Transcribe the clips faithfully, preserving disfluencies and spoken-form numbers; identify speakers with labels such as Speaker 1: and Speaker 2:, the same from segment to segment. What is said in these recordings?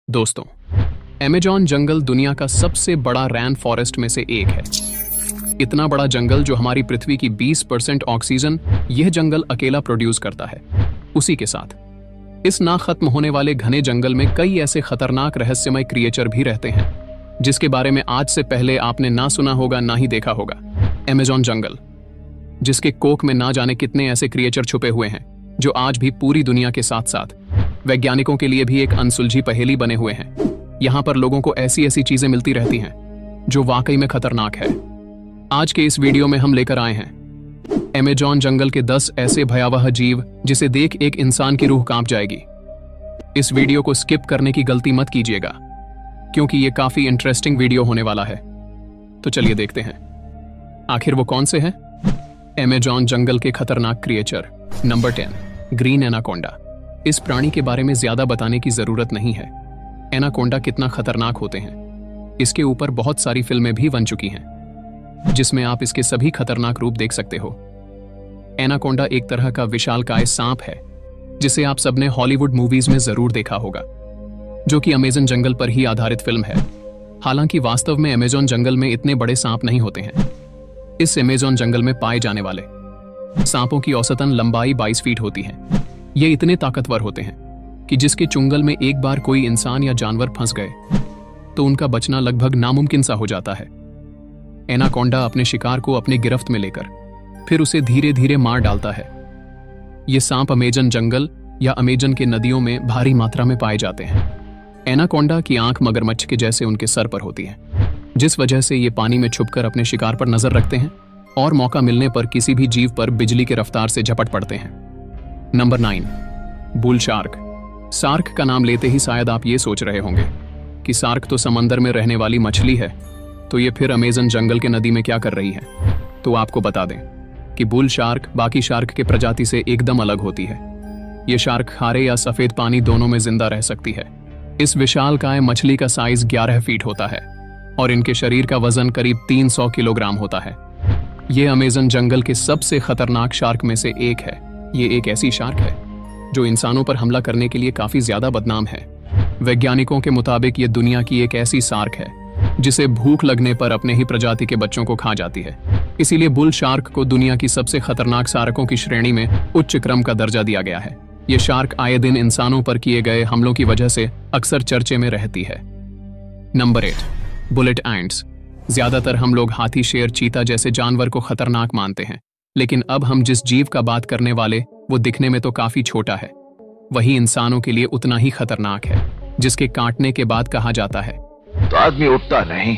Speaker 1: दोस्तों, अमेज़न जंगल दुनिया का सबसे बड़ा रैन फॉरेस्ट में से एक है। इतना बड़ा जंगल जो हमारी पृथ्वी की बीस परसेंट ऑक्सीजन यह जंगल अकेला प्रोड्यूस करता है। उसी के साथ इस ना खत्म होने वाले घने जंगल में कई ऐसे खतरनाक रहस्यमय क्रिएचर भी रहते हैं जिसके बारे में आज से पहले आपने ना सुना होगा ना ही देखा होगा। अमेज़न जंगल, जिसके कोक में ना जाने कितने ऐसे क्रिएचर छुपे हुए हैं जो आज भी पूरी दुनिया के साथ साथ वैज्ञानिकों के लिए भी एक अनसुलझी पहेली बने हुए हैं। यहाँ पर लोगों को ऐसी ऐसी चीजें मिलती रहती हैं जो वाकई में खतरनाक है। आज के इस वीडियो में हम लेकर आए हैं अमेज़न जंगल के दस ऐसे भयावह जीव जिसे देख एक इंसान की रूह कांप जाएगी। इस वीडियो को स्किप करने की गलती मत कीजिएगा क्योंकि ये काफी इंटरेस्टिंग वीडियो होने वाला है। तो चलिए देखते हैं आखिर वो कौन से हैं। अमेज़न जंगल के खतरनाक creature. Number ten, green anaconda. इस प्राणी के बारे में ज्यादा बताने की जरूरत नहीं है। एनाकोंडा कितना खतरनाक होते हैं इसके ऊपर बहुत सारी फिल्में भी बन चुकी हैं जिसमें आप इसके सभी खतरनाक रूप देख सकते हो। एनाकोंडा एक तरह का विशालकाय सांप है जिसे आप सबने हॉलीवुड मूवीज में जरूर देखा होगा, जो कि अमेज़न जंगल पर ही आधारित फिल्म है। हालांकि वास्तव में अमेज़न जंगल में इतने बड़े सांप नहीं होते हैं। इस अमेज़न जंगल में पाए जाने वाले सांपों की औसतन लंबाई बाईस फीट होती है। ये इतने ताकतवर होते हैं कि जिसके चुंगल में एक बार कोई इंसान या जानवर फंस गए तो उनका बचना लगभग नामुमकिन सा हो जाता है। एनाकोंडा अपने शिकार को अपने गिरफ्त में लेकर फिर उसे धीरे धीरे मार डालता है। ये सांप अमेज़न जंगल या अमेज़न के नदियों में भारी मात्रा में पाए जाते हैं। एनाकोंडा की आंख मगरमच्छ के जैसे उनके सर पर होती है, जिस वजह से ये पानी में छुपकर अपने शिकार पर नजर रखते हैं और मौका मिलने पर किसी भी जीव पर बिजली के रफ्तार से झपट पड़ते हैं। Number nine, bull shark. Shark का नाम लेते ही शायद आप ये सोच रहे होंगे कि शार्क तो समंदर में रहने वाली मछली है, तो ये फिर अमेज़न जंगल के नदी में क्या कर रही है। तो आपको बता दें कि बुल शार्क बाकी शार्क के प्रजाति से एकदम अलग होती है। ये शार्क खारे या सफेद पानी दोनों में जिंदा रह सकती है। इस विशालकाय मछली का साइज ग्यारह फीट होता है और इनके शरीर का वजन करीब तीन सौ किलोग्राम होता है। ये अमेज़न जंगल के सबसे खतरनाक शार्क में से एक है। ये एक ऐसी शार्क है जो इंसानों पर हमला करने के लिए काफी ज्यादा बदनाम है। वैज्ञानिकों के मुताबिक ये दुनिया की एक ऐसी शार्क है जिसे भूख लगने पर अपने ही प्रजाति के बच्चों को खा जाती है। इसीलिए बुल शार्क को दुनिया की सबसे खतरनाक शार्कों की श्रेणी में उच्च क्रम का दर्जा दिया गया है। ये शार्क आए दिन इंसानों पर किए गए हमलों की वजह से अक्सर चर्चे में रहती है। Number eight, bullet ants. ज्यादातर हम लोग हाथी, शेर, चीता जैसे जानवर को खतरनाक मानते हैं, लेकिन अब हम जिस जीव का बात करने वाले वो दिखने में तो काफी छोटा है, वही इंसानों के लिए उतना ही खतरनाक है, जिसके काटने के बाद कहा जाता है
Speaker 2: तो आदमी उठता नहीं,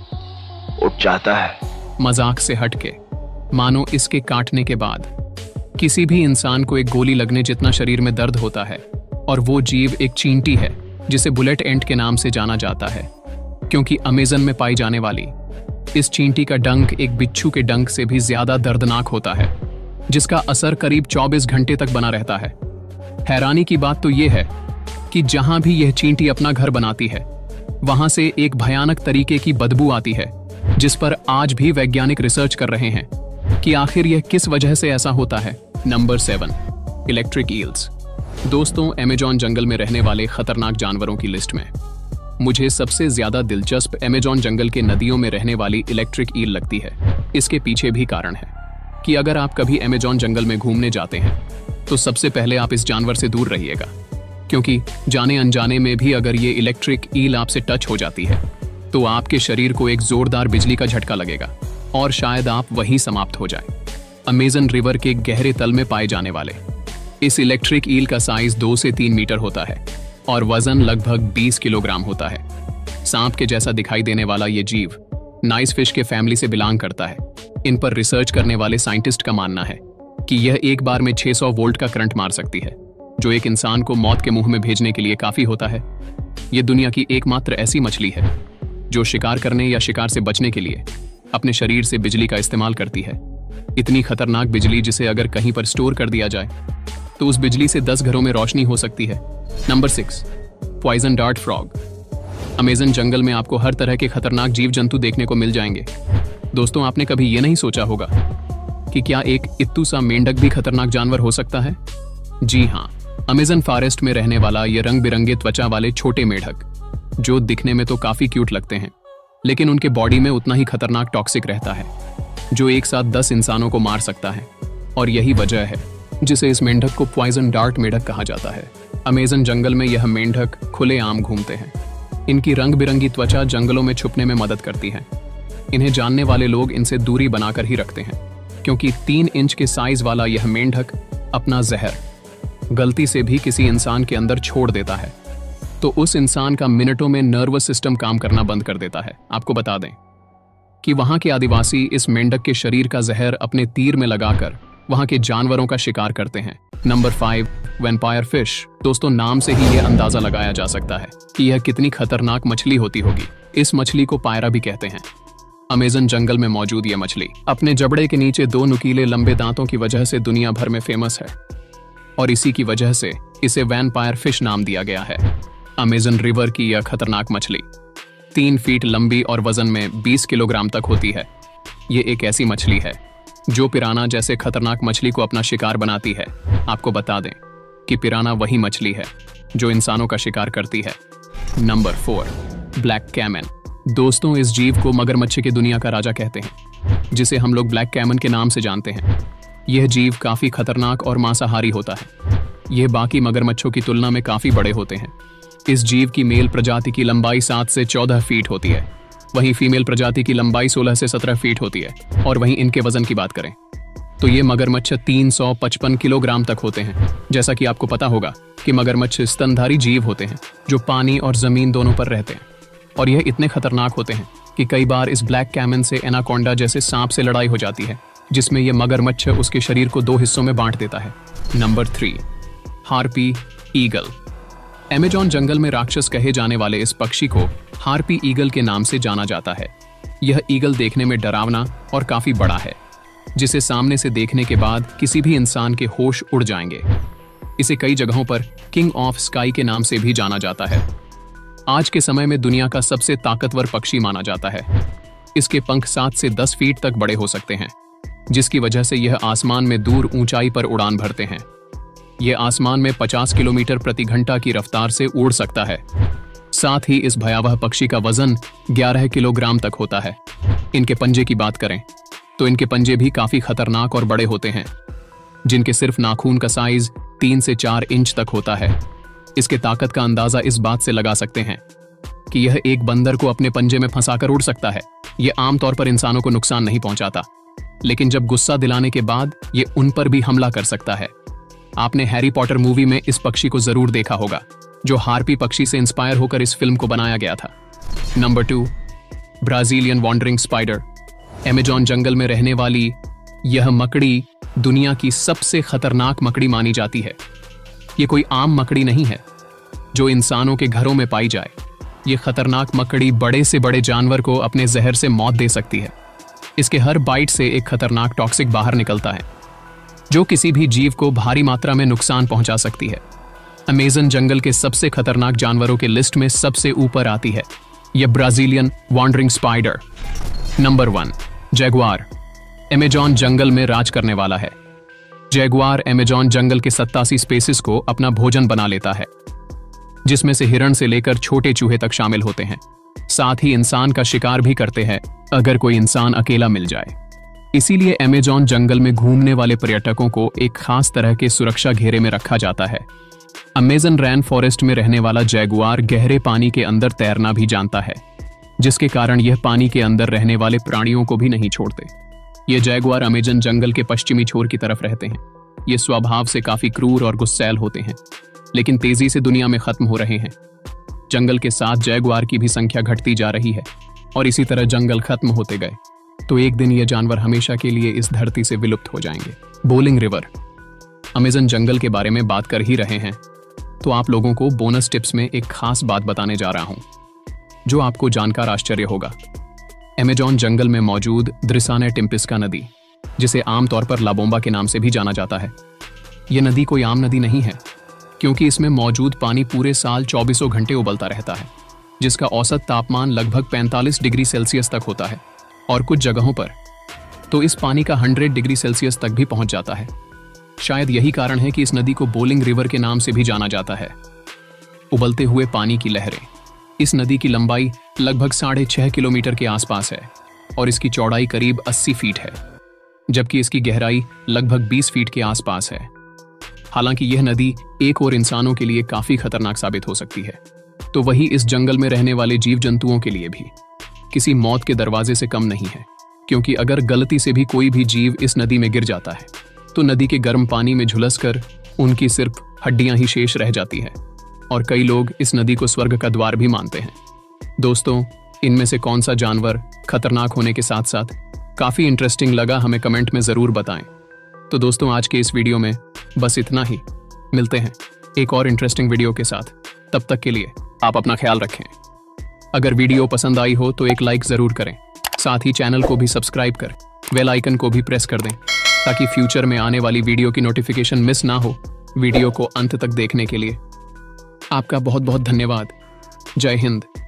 Speaker 2: उठ जाता है।
Speaker 1: मजाक से हटके, मानो इसके काटने के बाद किसी भी इंसान को एक गोली लगने जितना शरीर में दर्द होता है। और वो जीव एक चींटी है जिसे बुलेट एंट के नाम से जाना जाता है, क्योंकि अमेज़न में पाई जाने वाली इस चींटी का डंक एक बिच्छू के डंक से भी ज्यादा दर्दनाक होता है, जिसका असर करीब चौबीस घंटे तक बना रहता है। हैरानी की बात तो यह है कि जहां भी यह चींटी अपना घर बनाती है वहां से एक भयानक तरीके की बदबू आती है, जिस पर आज भी वैज्ञानिक रिसर्च कर रहे हैं कि आखिर यह किस वजह से ऐसा होता है। Number seven, electric eels. दोस्तों, अमेज़न जंगल में रहने वाले खतरनाक जानवरों की लिस्ट में मुझे सबसे ज्यादा दिलचस्प अमेज़न जंगल के नदियों में रहने वाली इलेक्ट्रिक ईल लगती है। इसके पीछे भी कारण है कि अगर आप कभी अमेज़न जंगल में घूमने जाते हैं तो सबसे पहले आप इस जानवर से दूर रहिएगा, क्योंकि जाने अनजाने में भी अगर ये इलेक्ट्रिक ईल आपसे टच हो जाती है तो आपके शरीर को एक जोरदार बिजली का झटका लगेगा और शायद आप वहीं समाप्त हो जाए। अमेज़न रिवर के गहरे तल में पाए जाने वाले इस इलेक्ट्रिक ईल का साइज दो से तीन मीटर होता है और वजन लगभग बीस किलोग्राम होता है। सांप के जैसा दिखाई देने वाला ये जीव नाइस फिश के फैमिली से बिलोंग करता है। इन पर रिसर्च करने वाले साइंटिस्ट का मानना है कि यह एक बार में छह सौ वोल्ट का करंट मार सकती है, जो एक इंसान को मौत के मुंह में भेजने के लिए काफी होता है। यह दुनिया की एकमात्र ऐसी मछली है जो शिकार करने या शिकार से बचने के लिए अपने शरीर से बिजली का इस्तेमाल करती है। इतनी खतरनाक बिजली जिसे अगर कहीं पर स्टोर कर दिया जाए तो उस बिजली से दस घरों में रोशनी हो सकती है। Number six, poison dart frog. Amazon जंगल में आपको हर तरह के खतरनाक जीव जंतु देखने को मिल जाएंगे। दोस्तों, आपने कभी ये नहीं सोचा होगा कि क्या एक इत्तू सा मेंढक भी खतरनाक जानवर हो सकता है? जी हाँ, अमेज़न फॉरेस्ट में रहने वाला ये रंग बिरंगे त्वचा वाले छोटे मेढक, जो दिखने में तो काफी क्यूट लगते हैं, लेकिन उनके बॉडी में उतना ही खतरनाक टॉक्सिक रहता है, जो एक साथ दस इंसानों को मार सकता है। और यही वजह है जिसे इस मेंढक को पॉइजन डार्ट मेढक कहा जाता है। अमेज़न जंगल में यह मेंढक खुलेआम घूमते हैं। इनकी रंग बिरंगी त्वचा जंगलों में छुपने में मदद करती है। इन्हें जानने वाले लोग इनसे दूरी बनाकर ही रखते हैं, क्योंकि तीन इंच के साइज वाला यह मेंढक अपना जहर गलती से भी किसी इंसान के अंदर छोड़ देता है तो उस इंसान का मिनटों में नर्वस सिस्टम काम करना बंद कर देता है। आपको बता दें कि वहां के आदिवासी इस मेंढक के शरीर का जहर अपने तीर में लगाकर वहां के जानवरों का शिकार करते हैं। Number five, vampire fish. दोस्तों, नाम से ही यह अंदाजा लगाया जा सकता है कि यह कितनी खतरनाक मछली होती होगी। इस मछली को पायरा भी कहते हैं। अमेज़न जंगल में मौजूद यह मछली अपने जबड़े के नीचे दो नुकीले लंबे दांतों की वजह से दुनिया भर में फेमस है, और इसी की वजह से इसे वैम्पायर फिश नाम दिया गया है। अमेज़न रिवर की यह खतरनाक मछली तीन फीट लंबी और वजन में बीस किलोग्राम तक होती है। ये एक ऐसी मछली है जो पिराना जैसे खतरनाक मछली को अपना शिकार बनाती है। आपको बता दें कि पिराना वही मछली है जो इंसानों का शिकार करती है। Number four, black caiman. दोस्तों, इस जीव को मगरमच्छ की दुनिया का राजा कहते हैं, जिसे हम लोग ब्लैक कैमन के नाम से जानते हैं। यह जीव काफी खतरनाक और मांसाहारी होता है। यह बाकी मगरमच्छों की तुलना में काफी बड़े होते हैं। इस जीव की मेल प्रजाति की लंबाई सात से चौदह फीट होती है, वहीं फीमेल प्रजाति की लंबाई सोलह से सत्रह फीट होती है। और वहीं इनके वजन की बात करें तो ये मगरमच्छ तीन सौ पचपन किलोग्राम तक होते हैं। जैसा कि आपको पता होगा कि मगरमच्छ स्तनधारी जीव होते हैं जो पानी और जमीन दोनों पर रहते हैं, और यह इतने खतरनाक होते हैं कि कई बार इस ब्लैक कैमन से एनाकोंडा जैसे सांप से लड़ाई हो जाती है, जिसमें यह मगरमच्छ उसके शरीर को दो हिस्सों में बांट देता है। Number three, harpy eagle. Amazon जंगल में राक्षस कहे जाने वाले इस पक्षी को हार्पी ईगल के नाम से जाना जाता है। यह ईगल देखने में डरावना और काफी बड़ा है, जिसे सामने से देखने के बाद किसी भी इंसान के होश उड़ जाएंगे। इसे कई जगहों पर किंग ऑफ स्काई के नाम से भी जाना जाता है। आज के समय में दुनिया का सबसे ताकतवर पक्षी माना जाता है। इसके पंख सात से दस फीट तक बड़े हो सकते हैं, जिसकी वजह से यह आसमान में दूर ऊंचाई पर उड़ान भरते हैं। यह आसमान में पचास किलोमीटर प्रति घंटा की रफ्तार से उड़ सकता है। साथ ही इस भयावह पक्षी का वजन ग्यारह किलोग्राम तक होता है। इनके पंजे की बात करें तो इनके पंजे भी काफी खतरनाक और बड़े होते हैं, जिनके सिर्फ नाखून का साइज तीन से चार इंच तक होता है। इसके ताकत का अंदाजा इस बात से लगा सकते हैं कि यह एक बंदर को अपने पंजे में फंसाकर उड़ सकता है। यह आमतौर पर इंसानों को नुकसान नहीं पहुंचाता, लेकिन जब गुस्सा दिलाने के बाद ये उन पर भी हमला कर सकता है। आपने हैरी पॉटर मूवी में इस पक्षी को जरूर देखा होगा, जो हार्पी पक्षी से इंस्पायर होकर इस फिल्म को बनाया गया था। Number two, Brazilian wandering spider. Amazon जंगल में रहने वाली यह मकड़ी दुनिया की सबसे खतरनाक मकड़ी मानी जाती है। ये कोई आम मकड़ी नहीं है जो इंसानों के घरों में पाई जाए। ये खतरनाक मकड़ी बड़े से बड़े जानवर को अपने जहर से मौत दे सकती है। इसके हर बाइट से एक खतरनाक टॉक्सिक बाहर निकलता है, जो किसी भी जीव को भारी मात्रा में नुकसान पहुंचा सकती है। अमेज़न जंगल के सबसे खतरनाक जानवरों के लिस्ट में सबसे ऊपर आती है यह Brazilian wandering spider. Number one, jaguar. Amazon जंगल में राज करने वाला है। जैगुआर अमेज़न जंगल के सत्तासी स्पीसीज को अपना भोजन बना लेता है, जिसमें से हिरण से लेकर छोटे चूहे तक शामिल होते हैं। साथ ही इंसान का शिकार भी करते हैं अगर कोई इंसान अकेला मिल जाए। इसीलिए अमेज़न जंगल में घूमने वाले पर्यटकों को एक खास तरह के सुरक्षा घेरे में रखा जाता है। अमेज़न रैन फॉरेस्ट में रहने वाला जैगुआर गहरे पानी के अंदर तैरना भी जानता है, जिसके कारण यह पानी के अंदर रहने वाले प्राणियों को भी नहीं छोड़ते। ये जैगुआर अमेज़न जंगल के पश्चिमी छोर की तरफ रहते हैं। ये स्वभाव से काफी क्रूर और गुस्सैल होते हैं, लेकिन तेजी से दुनिया में खत्म हो रहे हैं। जंगल के साथ जैगुआर की भी संख्या घटती जा रही है, और इसी तरह जंगल खत्म होते गए तो एक दिन ये जानवर हमेशा के लिए इस धरती से विलुप्त हो जाएंगे। Bowling river. अमेज़न जंगल के बारे में बात कर ही रहे हैं तो आप लोगों को बोनस टिप्स में एक खास बात बताने जा रहा हूं, जो आपको जानकर आश्चर्य होगा। अमेज़न जंगल में मौजूद द्रिसाने टिम्पिस्का नदी, जिसे आमतौर पर लाबोम्बा के नाम से भी जाना जाता है, यह नदी कोई आम नदी नहीं है, क्योंकि इसमें मौजूद पानी पूरे साल चौबीसों घंटे उबलता रहता है, जिसका औसत तापमान लगभग पैंतालीस डिग्री सेल्सियस तक होता है, और कुछ जगहों पर तो इस पानी का सौ डिग्री सेल्सियस तक भी पहुंच जाता है। शायद यही कारण है कि इस नदी को बोलिंग रिवर के नाम से भी जाना जाता है। उबलते हुए पानी की लहरें। इस नदी की लंबाई लगभग साढ़े छह किलोमीटर के आसपास है और इसकी चौड़ाई करीब अस्सी फीट है, जबकि इसकी गहराई लगभग बीस फीट के आसपास है। हालांकि यह नदी एक और इंसानों के लिए काफी खतरनाक साबित हो सकती है, तो वही इस जंगल में रहने वाले जीव जंतुओं के लिए भी किसी मौत के दरवाजे से कम नहीं है, क्योंकि अगर गलती से भी कोई भी जीव इस नदी में गिर जाता है तो नदी के गर्म पानी में झुलसकर उनकी सिर्फ हड्डियां ही शेष रह जाती है और कई लोग इस नदी को स्वर्ग का द्वार भी मानते हैं। दोस्तों, इनमें से कौन सा जानवर खतरनाक होने के साथ साथ काफी इंटरेस्टिंग लगा, हमें कमेंट में जरूर बताएं। तो दोस्तों, आज के इस वीडियो में बस इतना ही। मिलते हैं एक और इंटरेस्टिंग वीडियो के साथ। तब तक के लिए आप अपना ख्याल रखें। अगर वीडियो पसंद आई हो तो एक लाइक जरूर करें, साथ ही चैनल को भी सब्सक्राइब कर बेल आइकन को भी प्रेस कर दें ताकि फ्यूचर में आने वाली वीडियो की नोटिफिकेशन मिस ना हो। वीडियो को अंत तक देखने के लिए आपका बहुत बहुत धन्यवाद। जय हिंद।